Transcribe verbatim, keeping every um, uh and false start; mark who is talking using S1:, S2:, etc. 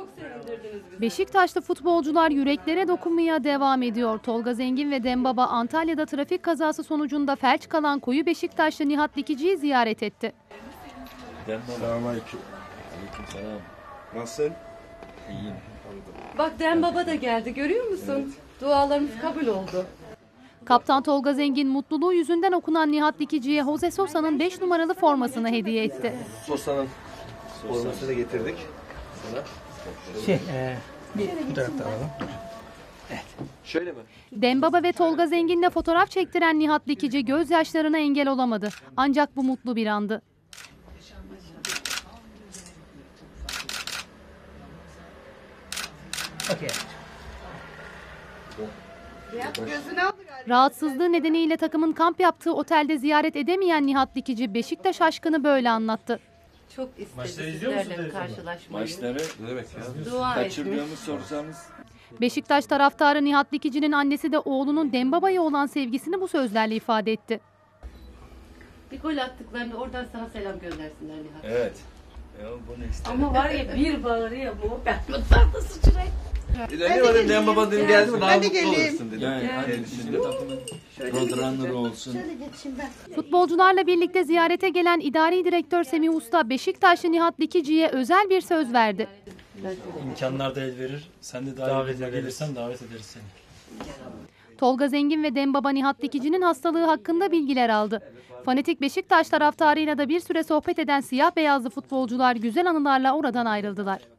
S1: sevindirdiniz bizi.
S2: Beşiktaşlı futbolcular yüreklere dokunmaya devam ediyor. Tolga Zengin ve Dembaba Antalya'da trafik kazası sonucunda felç kalan koyu Beşiktaşlı Nihat Dikici'yi ziyaret etti.
S3: Selamünaleyküm.
S4: Aleykümselam.
S3: Nasılsın?
S4: İyiyim.
S1: Bak Dembaba da geldi, görüyor musun? Evet. Dualarımız kabul oldu.
S2: Kaptan Tolga Zengin mutluluğu yüzünden okunan Nihat Dikici'ye Jose Sosa'nın beş numaralı formasını hediye etti.
S3: Sosa'nın formasını getirdik sana.
S5: Şey, e, bir fotoğraf da alalım. Evet.
S3: Şöyle mi?
S2: Dembaba ve Tolga Zengin'le fotoğraf çektiren Nihat Dikici gözyaşlarına engel olamadı. Ancak bu mutlu bir andı.
S5: Okay.
S2: Rahatsızlığı nedeniyle takımın kamp yaptığı otelde ziyaret edemeyen Nihat Dikici Beşiktaş aşkını böyle anlattı.
S1: Çok istedi sizlerle karşılaşmayı.
S4: Maçları
S3: Ne demek ya?
S1: Dua etmiş.
S4: kaçırdığımı sorsanız.
S2: Beşiktaş taraftarı Nihat Dikici'nin annesi de oğlunun Dembaba'ya olan sevgisini bu sözlerle ifade etti.
S1: Bir gol attıklarında oradan sana selam göndersinler Nihat.
S4: Evet. Ya bu ne işte.
S1: Ama var ya bir bağırıyor bu. Ben mutfakta sıçrayım.
S3: Ne var dedim baba dedim geldi mi daha
S6: Hadi
S3: mutlu
S6: geleyim.
S3: olursun dedim.
S4: Yani hani şimdi takımın roadrunner olsun.
S2: Futbolcularla birlikte ziyarete gelen idari direktör Semih Usta Beşiktaşlı Nihat Dikici'ye özel bir söz verdi.
S7: İmkanlar da el verir. Sen de davet gelirsen davet ederiz seni.
S2: Tolga Zengin ve Dembaba Nihat Dikici'nin hastalığı hakkında bilgiler aldı. Fanatik Beşiktaş taraftarıyla da bir süre sohbet eden siyah beyazlı futbolcular güzel anılarla oradan ayrıldılar.